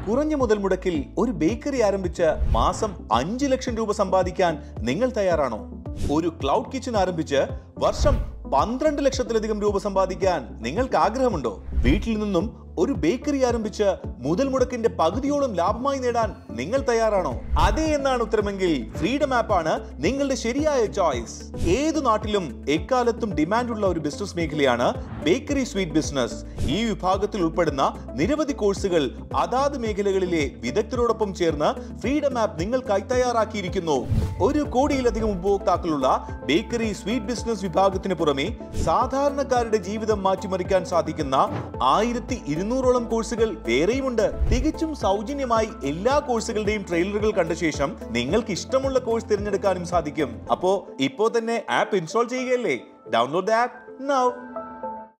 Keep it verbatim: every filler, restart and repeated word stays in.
കുറഞ്ഞ മുതൽ മുടക്കിൽ ഒരു ബേക്കറി ആരംഭിച്ച് മാസം അഞ്ച് ലക്ഷം രൂപ സമ്പാദിക്കാൻ നിങ്ങൾ തയ്യാറാണോ? ഒരു ക്ലൗഡ് കിച്ചൺ ആരംഭിച്ച് വർഷം പന്ത്രണ്ട് ലക്ഷത്തിലധികം രൂപ സമ്പാദിക്കാൻ നിങ്ങൾക്ക് ആഗ്രഹമുണ്ടോ? വീട്ടിൽ നിന്നും ഒരു ബേക്കറി ആരംഭിച്ച് മുതൽ മുടക്കിന്റെ പകുതിയോളം ലാഭമായി നേടാൻ നിങ്ങൾ തയ്യാറാണോ? അതെ എന്നാണ് ഉത്തരമെങ്കിൽ ഫ്രീഡം ആപ്പാണ് നിങ്ങളുടെ ശരിയായ ചോയ്സ്. ഏതു നാട്ടിലും എക്കാലത്തും ഡിമാൻഡുള്ള ഒരു ബിസിനസ് മേഖലയാണ് ബേക്കറി സ്വീറ്റ് ബിസിനസ്. ഈ വിഭാഗത്തിൽ ഉൾപ്പെടുന്ന നിരവധി കോഴ്സുകൾ അതാത് മേഖലകളിലെ വിദഗ്ധരോടൊപ്പം ചേർന്ന് ഫ്രീഡം ആപ്പ് നിങ്ങൾക്കായി തയ്യാറാക്കിയിരിക്കുന്നു. ഒരു കോടിയിലധികം ഉപഭോക്താക്കളുള്ള ബേക്കറി സ്വീറ്റ് ബിസിനസ് വിഭാഗത്തിന് പുറമെ സാധാരണക്കാരുടെ ജീവിതം മാറ്റിമറിക്കാൻ സാധിക്കുന്ന ആയിരത്തി ഇരുന്നൂറോളം കോഴ്സുകൾ വേറെയുമുണ്ട്. തികച്ചും സൗജന്യമായി എല്ലാ കോഴ്സുകളുടെയും ട്രെയിലറുകൾ കണ്ട ശേഷം നിങ്ങൾക്ക് ഇഷ്ടമുള്ള കോഴ്സ് തിരഞ്ഞെടുക്കാനും സാധിക്കും. അപ്പോ ഇപ്പോ തന്നെ ആപ്പ് ഇൻസ്റ്റാൾ ചെയ്യുകയല്ലേ? Download the app now.